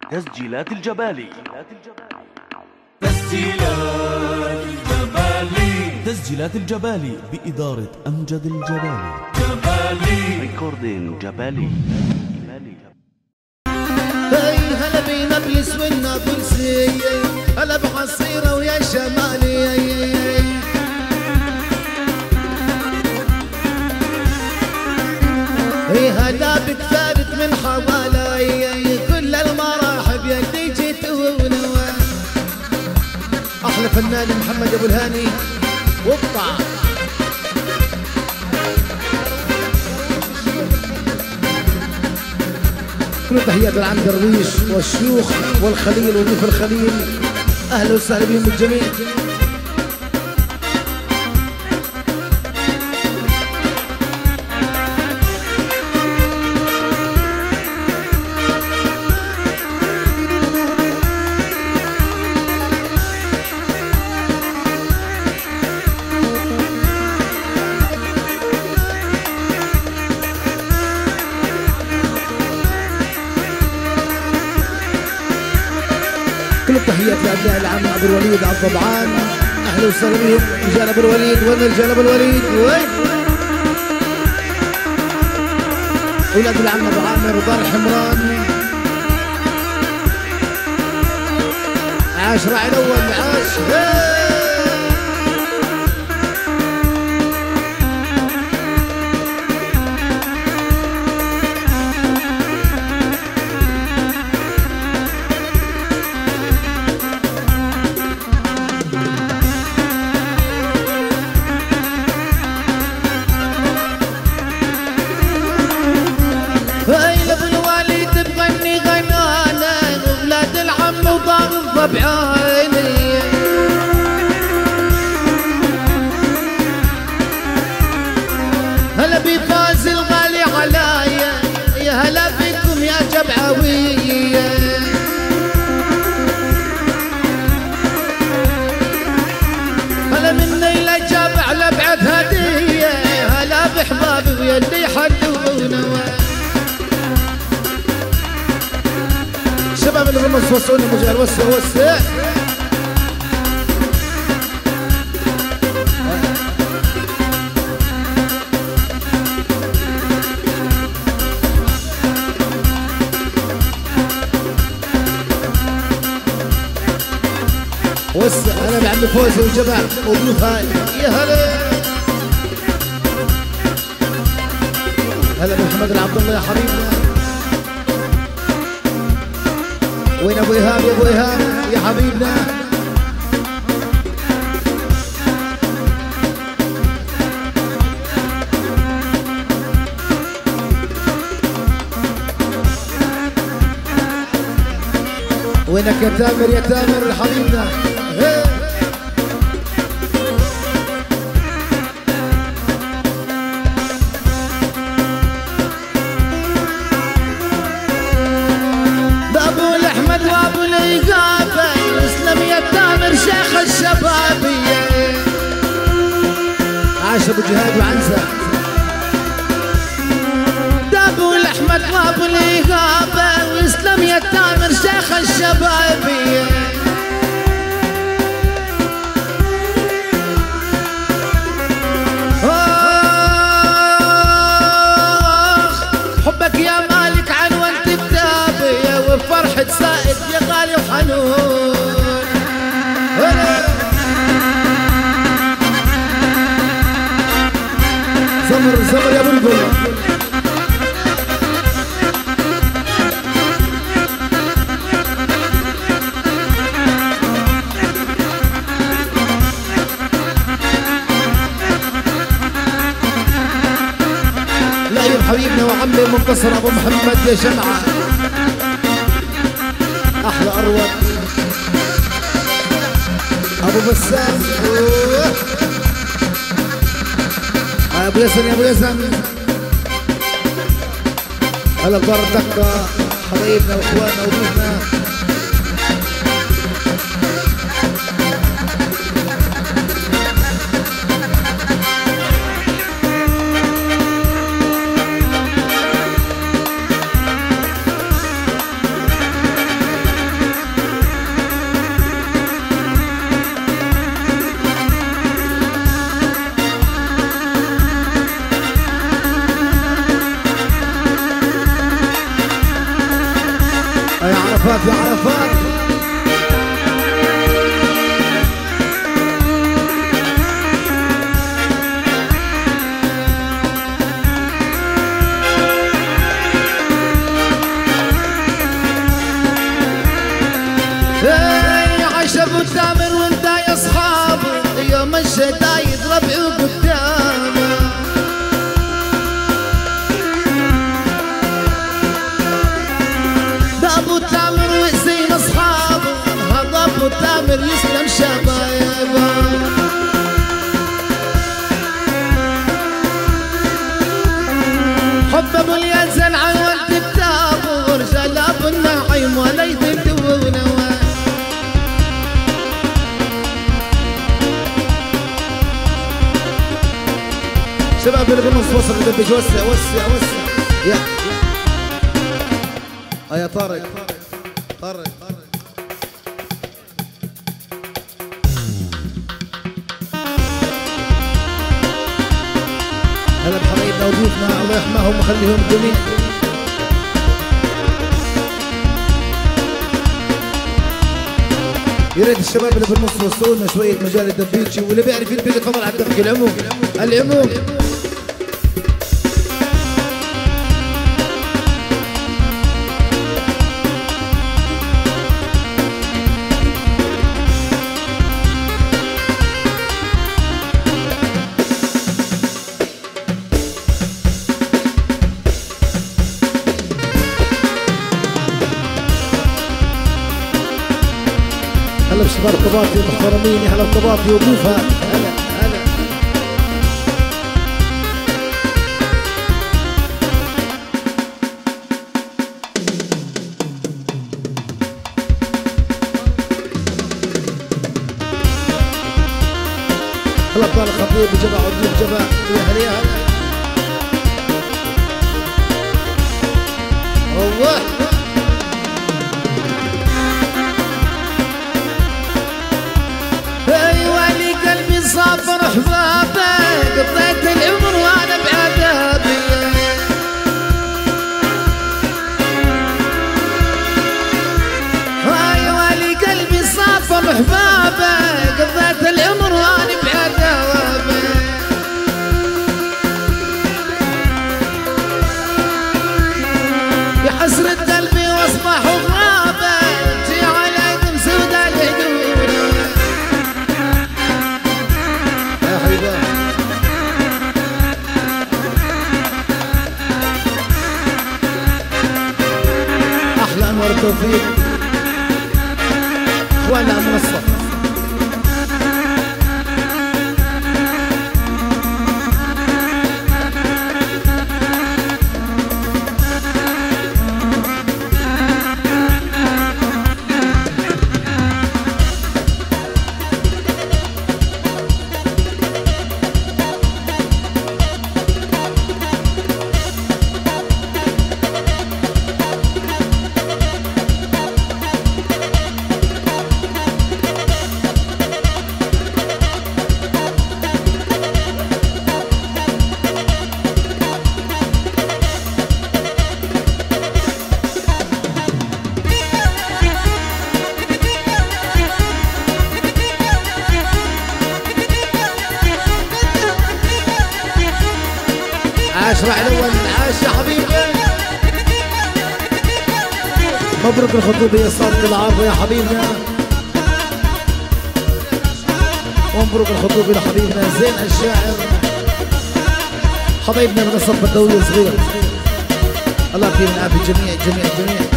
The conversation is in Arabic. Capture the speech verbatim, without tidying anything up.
تسجيلات الجبالي. تسجيلات الجبالي. تسجيلات الجبالي بإدارة أمجد الجبالي. جبالي ريكوردين جبالي. هاي هلا بنابلس والنابلسي، هلا بحصيرة ويا شمالي. هي هلا بكثرت من حوالي، كل المراحب يلي جيت ونوى. احلى فنان محمد ابو الهاني وقطع. كل تحيات لعم درويش والشيوخ والخليل وضيف الخليل، اهلا وسهلا بهم الجميع. كل التحيات لابناء العم ابو الوليد عبد الضبعان، اهلا وسهلا بهم رجال ابو الوليد. وين رجال ابو الوليد؟ وين؟ اولاد العم ابو عامر ودار حمران. عاش راعي الاول عاش. بعيني هلا بفاز الغالي عليا، يا هلا بكم يا جبعاوية. هلا مني لجبع لبعث هدية، هلا بحبابي ويلي حلونا. شباب اللي بالنص وسعوني مجال، وسع وسع. وسع. انا بعمل فوزي وجبع وضيوف هاي. يا هلا هلا بمحمد العبد الله يا حبيبنا. وين ابو ايهاب يا ابو ايهاب يا حبيبنا؟ وينك يا تامر يا تامر حبيبنا؟ وابو الإجابة اسلم يا تامر شيخ الشبابية. عاش ابو جهاد وعنزة. دابو الاحمد وابو الإجابة واسلم يا تامر شيخ الشبابية. حبك يا مالك عنوان كتابي وفرحة سائد يا غالي وحنون. زمر زمر يا بلبل. لا يا حبيبنا وعمي منتصر ابو محمد يا جمعه. احلى اروق ابو بسام. ابو ياسن يا ابو ياسن. هلا بدار الدكه حبايبنا واخواننا وضيوفنا. يا عرفات يا عرفات ابو التامر وانت يا اصحاب يوم الشدايد ربعوا قدامه ده ابو التامر وزين اصحابه هذا ابو التامر يسلم شبايبه حب ابو اليزن عن ولد كتابه ورجال ابو النعيم ولا يدلونه شباب اللي بالنص وصل الدبج وسع وسع وسع يا اه يا طارق طارق طارق هلا بحبايبنا وضيوفنا الله يحماهم ويخليهم جميع يا ريت الشباب اللي بالنص وصلوا لنا شويه مجال الدبيجي واللي بيعرف يدبج يتفضل على الدبج العموم العموم هلا بشباب الطباطي المحترمين هلا الطباطي وضيوفها هلا هلا هلا ابطال الخطيب وجبع وضيوف جبع يا هلا يا هلا الله صابر احبابك قضيت العمر وانا بعذابي هاي والي قلبي صابر احبابك قضيت العمر وانا بعذابي يا حسرة قلبي واصبح غرابه جي على دم سودا الهدوء احلى انوار التوفيق اخوانا على المنصه عاش راح الاول عاش يا حبيبي مبروك الخطوبه صارت العافيه يا حبيبنا ومبروك الخطوبه لحبيبنا زين الشاعر حبايبنا من الصف الدولي الصغير الله يعطيهم العافيه جميع جميع جميع